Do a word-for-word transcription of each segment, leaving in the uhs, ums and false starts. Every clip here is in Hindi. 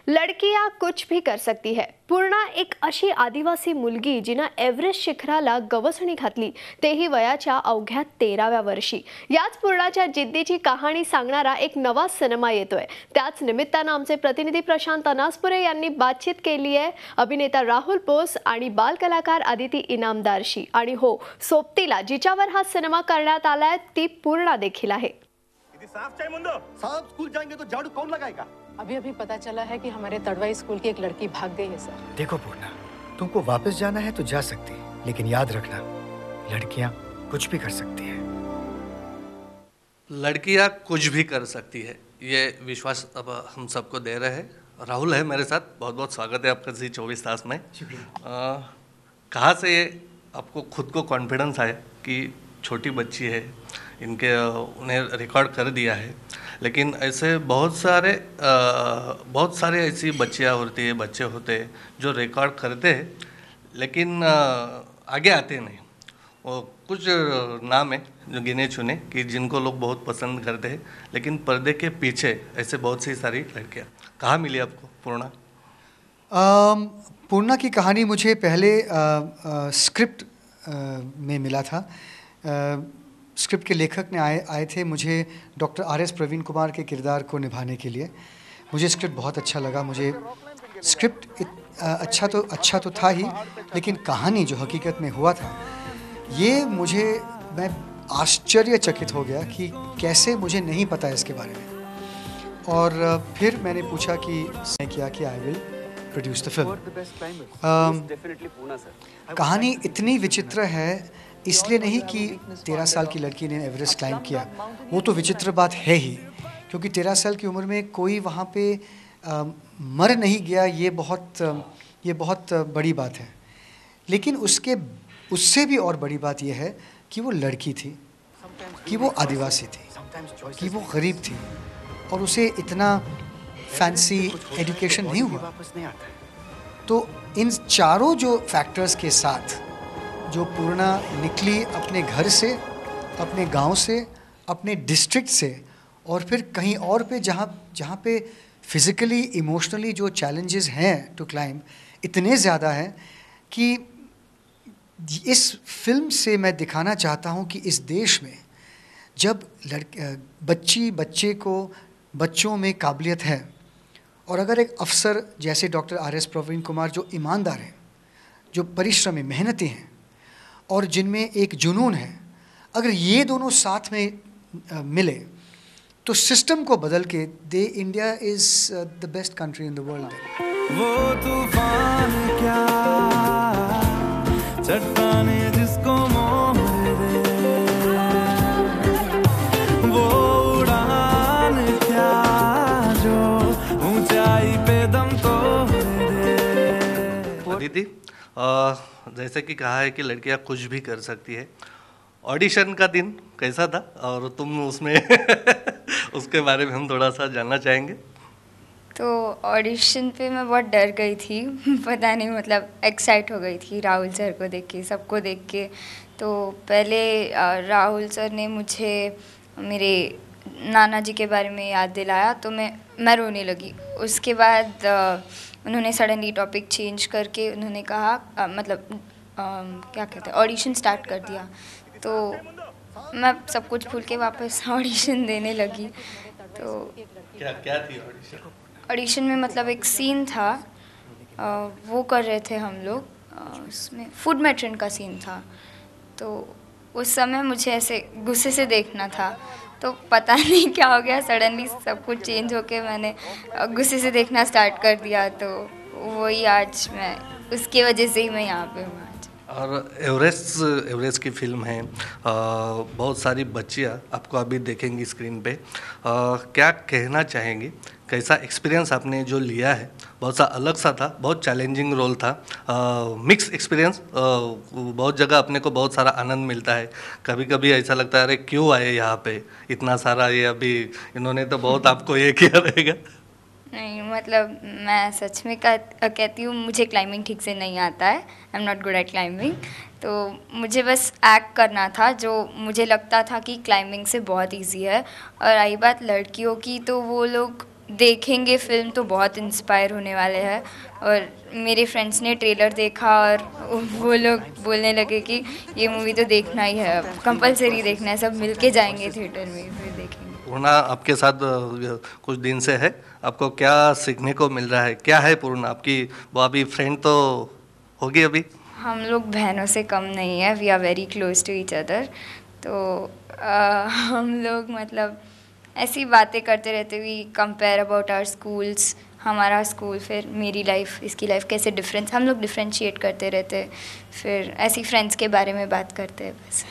लडकिया कुछ भी कर सकती है. पूर्णा एक अशी आदिवासी मुलगी जिनं एव्हरेस्ट शिखराला गवसणी घातली, तेही वयाच्या अवघ्या तेराव्या वर्षी. याच पूर्णाच्या जिद्दीची कहाणी सांगणारा एक नवा सिनेमा येतोय. त्याच निमित्तानं आमचे प्रतिनिधी प्रशांत अनासपुरे यांनी बातचीत केली आहे अभिनेता राहुल बोस आणि बालकलाकार आदिती इनामदारशी. आणि हो, सोबतीला जिच्यावर हा सिनेमा करण्यात आलाय ती पूर्णा देखील आहे. साफ चाहिए मुंडो। साहब स्कूल जाएंगे तो झाड़ू कौन लगाएगा? अभी अभी पता चला है कि हमारे तड़वाई स्कूल की एक लड़की भाग गई है सर। देखो पूर्णा, तुमको वापस जाना है तो जा सकती है, लेकिन याद रखना लड़कियां कुछ भी कर सकती हैं। लड़कियां कुछ भी कर सकती है, ये विश्वास अब हम सबको दे रहे हैं. राहुल है मेरे साथ, बहुत बहुत स्वागत है आपका जी चौबीस तास में. कहाँ से ये आपको खुद को कॉन्फिडेंस आया कि छोटी बच्ची है, इनके उन्हें रिकॉर्ड कर दिया है, लेकिन ऐसे बहुत सारे बहुत सारे ऐसी बच्चियाँ होती है, बच्चे होते हैं जो रिकॉर्ड करते हैं लेकिन आगे आते नहीं. वो कुछ नाम है जो गिने चुने कि जिनको लोग बहुत पसंद करते हैं, लेकिन पर्दे के पीछे ऐसे बहुत सी सारी लड़कियाँ. कहाँ मिली आपको पूर्णा? पूर्णा की कहानी मुझे पहले स्क्रिप्ट में मिला था. स्क्रिप्ट के लेखक ने आए आए थे मुझे doctor R S Praveen Kumar के किरदार को निभाने के लिए. मुझे स्क्रिप्ट बहुत अच्छा लगा. मुझे स्क्रिप्ट अच्छा तो अच्छा तो था ही, लेकिन कहानी जो हकीकत में हुआ था ये मुझे मैं आश्चर्यचकित हो गया कि कैसे मुझे नहीं पता इसके बारे में. और फिर मैंने पूछा कि मैं किया कि I will produce the film. कहानी इतनी विचित्र है इसलिए नहीं कि तेरह साल की लड़की ने एवरेस्ट क्लाइंब किया, वो तो विचित्र बात है ही, क्योंकि तेरह साल की उम्र में कोई वहाँ पे आ, मर नहीं गया, ये बहुत ये बहुत बड़ी बात है. लेकिन उसके उससे भी और बड़ी बात यह है कि वो लड़की थी, कि वो आदिवासी थी, कि वो गरीब थी और उसे इतना फैंसी एजुकेशन नहीं हुआ. तो इन चारों जो फैक्टर्स के साथ जो पूर्णा निकली अपने घर से, अपने गांव से, अपने डिस्ट्रिक्ट से और फिर कहीं और पे जहाँ जहाँ पे फिज़िकली इमोशनली जो चैलेंजेस हैं टू क्लाइंब इतने ज़्यादा हैं कि इस फिल्म से मैं दिखाना चाहता हूँ कि इस देश में जब लड़के बच्ची बच्चे को बच्चों में काबिलियत है और अगर एक अफसर जैसे doctor R S Praveen Kumar जो ईमानदार हैं, जो परिश्रमी मेहनती हैं और जिनमें एक जुनून है, अगर ये दोनों साथ में आ, मिले तो सिस्टम को बदल के दे India is the best country in the world. वो तूफान क्या चट्टाने जिसको मोह दे, वो उड़ान क्या जो ऊंचाई पे दम तोड़ दे. दीदी, जैसे कि कहा है कि लड़कियां कुछ भी कर सकती है, ऑडिशन का दिन कैसा था और तुम उसमें उसके बारे में हम थोड़ा सा जानना चाहेंगे. तो ऑडिशन पे मैं बहुत डर गई थी पता नहीं, मतलब एक्साइट हो गई थी राहुल सर को देख के, सबको देख के. तो पहले राहुल सर ने मुझे मेरे नाना जी के बारे में याद दिलाया तो मैं मैं रोने लगी. उसके बाद उन्होंने सडनली टॉपिक चेंज करके उन्होंने कहा आ, मतलब आ, क्या कहते हैं ऑडिशन स्टार्ट कर दिया. तो मैं सब कुछ भूल के वापस ऑडिशन देने लगी. तो क्या क्या थी ऑडिशन? ऑडिशन में मतलब एक सीन था, आ, वो कर रहे थे हम लोग, उसमें फूड मैट्रन का सीन था. तो उस समय मुझे ऐसे गुस्से से देखना था, तो पता नहीं क्या हो गया, सडनली सब कुछ चेंज होके मैंने गुस्से से देखना स्टार्ट कर दिया. तो वही आज मैं उसकी वजह से ही मैं यहाँ पे हूँ आज. और एवरेस्ट एवरेस्ट की फिल्म है, आ, बहुत सारी बच्चियाँ आपको अभी देखेंगी स्क्रीन पे. आ, क्या कहना चाहेंगी, कैसा एक्सपीरियंस आपने जो लिया है? बहुत सा अलग सा था, बहुत चैलेंजिंग रोल था, मिक्स एक्सपीरियंस. बहुत जगह अपने को बहुत सारा आनंद मिलता है, कभी कभी ऐसा लगता है अरे क्यों आए यहाँ पे, इतना सारा ये अभी इन्होंने तो बहुत आपको ये किया रहेगा. नहीं, मतलब मैं सच में कह, कहती हूँ मुझे क्लाइंबिंग ठीक से नहीं आता है. I am not good at climbing. तो मुझे बस एक्ट करना था जो मुझे लगता था कि क्लाइंबिंग से बहुत इजी है. और आई बात लड़कियों की, तो वो लोग देखेंगे फिल्म तो बहुत इंस्पायर होने वाले हैं। और मेरे फ्रेंड्स ने ट्रेलर देखा और वो लोग बोलने लगे कि ये मूवी तो देखना ही है, अब कंपलसरी देखना है, सब मिलके जाएंगे थिएटर में फिर देखेंगे। पूर्णा आपके साथ अ, कुछ दिन से है, आपको क्या सीखने को मिल रहा है? क्या है पूर्णा आपकी? वो अभी फ्रेंड तो होगी अभी? हम लोग बहनों से कम नहीं है, we are very close to each other. तो आ, हम लोग मतलब ऐसी बातें करते रहते, we compare about our schools, हमारा स्कूल फिर मेरी लाइफ, इसकी लाइफ कैसे डिफरेंस, हम लोग डिफ्रेंशिएट करते रहते, फिर ऐसी फ्रेंड्स के बारे में बात करते हैं बस।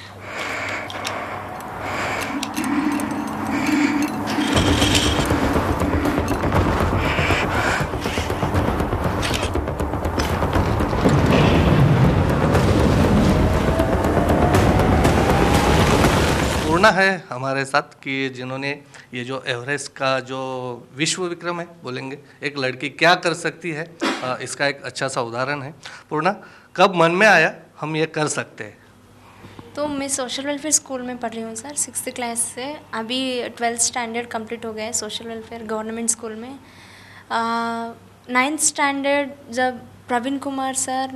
पूर्णा है हमारे साथ कि जिन्होंने ये जो एवरेस्ट का जो विश्व विक्रम है बोलेंगे, एक लड़की क्या कर सकती है, अ, इसका एक अच्छा सा उदाहरण है। पूर्णा, कब मन में आया हम ये कर सकते हैं? तो मैं सोशल वेलफेयर स्कूल में पढ़ रही हूँ सर, सिक्स्थ क्लास से। अभी ट्वेल्थ स्टैंडर्ड कंप्लीट हो गया है सोशल वेलफेयर गवर्नमेंट स्कूल में। नाइन्थ स्टैंडर्ड जब प्रवीण कुमार सर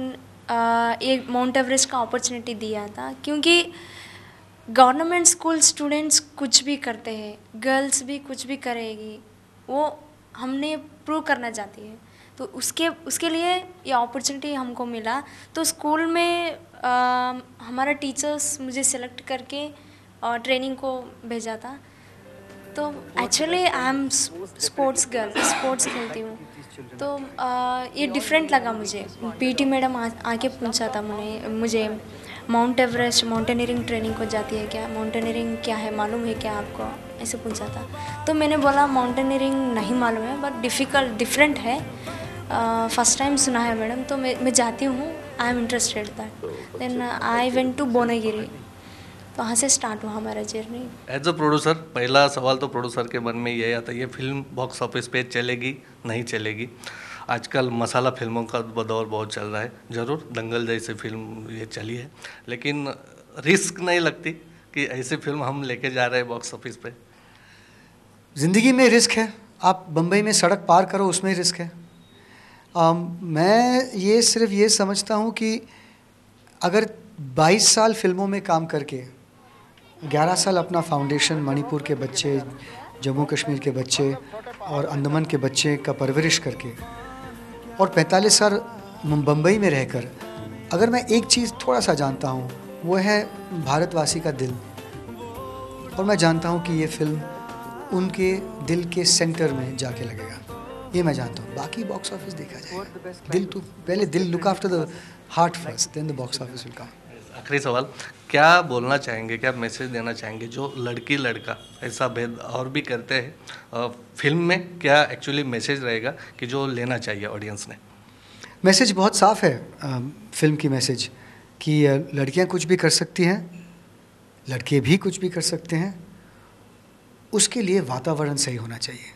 एक माउंट एवरेस्ट का अपॉर्चुनिटी दिया था, क्योंकि गवर्नमेंट स्कूल स्टूडेंट्स कुछ भी करते हैं, गर्ल्स भी कुछ भी करेगी, वो हमने प्रूव करना चाहती है। तो उसके उसके लिए ये अपॉर्चुनिटी हमको मिला। तो स्कूल में आ, हमारा टीचर्स मुझे सेलेक्ट करके और ट्रेनिंग को भेजा था। तो actually I am sports girl, sports खेलती हूँ। तो आ, ये डिफरेंट लगा मुझे। पीटी मैडम आ, आके पूछा था मुझे मुझे माउंट एवरेस्ट माउंटेनियरिंग ट्रेनिंग को जाती है क्या, माउंटेनियरिंग क्या है मालूम है क्या आपको, ऐसे पूछा था। तो मैंने बोला माउंटेनियरिंग नहीं मालूम है, बट डिफ़िकल्ट डिफरेंट है, फर्स्ट टाइम सुना है मैडम, तो मैं मैं जाती हूँ, I am interested that. Then I went to Bonagiri, तो वहाँ से स्टार्ट हुआ हमारा जर्नी। एज अ प्रोड्यूसर, पहला सवाल तो प्रोड्यूसर के मन में यही आता है, ये फिल्म बॉक्स ऑफिस पे चलेगी नहीं चलेगी? आजकल मसाला फिल्मों का दौर बहुत चल रहा है, ज़रूर दंगल जैसी फिल्म ये चली है, लेकिन रिस्क नहीं लगती कि ऐसी फिल्म हम लेके जा रहे हैं बॉक्स ऑफिस पे? ज़िंदगी में रिस्क है, आप बम्बई में सड़क पार करो उसमें रिस्क है। आ, मैं ये सिर्फ ये समझता हूँ कि अगर बाईस साल फिल्मों में काम करके, ग्यारह साल अपना फाउंडेशन मणिपुर के बच्चे, जम्मू कश्मीर के बच्चे और अंडमान के बच्चे का परवरिश करके, और पैंतालीस साल बम्बई में रहकर अगर मैं एक चीज़ थोड़ा सा जानता हूँ, वो है भारतवासी का दिल। और मैं जानता हूँ कि ये फिल्म उनके दिल के सेंटर में जाके लगेगा, ये मैं जानता हूँ। बाकी बॉक्स ऑफिस देखा जाएगा। दिल तो पहले, दिल look after the heart first, then the box office will come. आखिरी सवाल, क्या बोलना चाहेंगे, क्या मैसेज देना चाहेंगे जो लड़की लड़का ऐसा भेद और भी करते हैं फिल्म में? क्या एक्चुअली मैसेज रहेगा कि जो लेना चाहिए ऑडियंस ने? मैसेज बहुत साफ है, आ, फिल्म की मैसेज कि लड़कियां कुछ भी कर सकती हैं, लड़के भी कुछ भी कर सकते हैं। उसके लिए वातावरण सही होना चाहिए।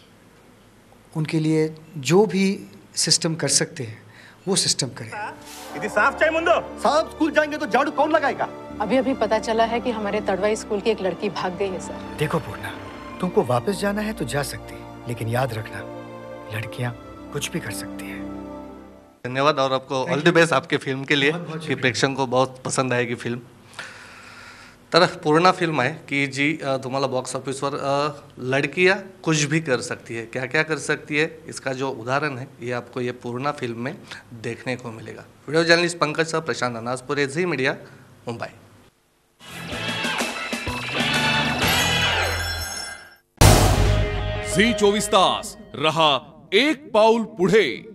उनके लिए जो भी सिस्टम कर सकते हैं वो सिस्टम करें। इधर साफ चाहिए मुंडो। साहब स्कूल जाएंगे तो झाड़ू कौन लगाएगा? अभी अभी पता चला है कि हमारे तड़वाई स्कूल की एक लड़की भाग गई है सर। देखो पूर्णा, तुमको वापस जाना है तो जा सकती, लेकिन याद रखना लड़कियां कुछ भी कर सकती हैं। धन्यवाद और आपको ऑल द बेस्ट आपके फिल्म के लिए कि प्रेक्षक को बहुत पसंद आएगी फिल्म। तर पूर्ण फिल्म आहे की जी तुम्हाला बॉक्स ऑफिसवर लड़कियां कुछ भी कर सकती है, क्या क्या कर सकती है इसका जो उदाहरण है ये आपको ये पूर्ण फिल्म में देखने को मिलेगा। वीडियो जर्नलिस्ट पंकज सह, प्रशांत अनासपुरे, झी मीडिया, मुंबई। झी चोवीस तास रहा एक पाऊल पुढे।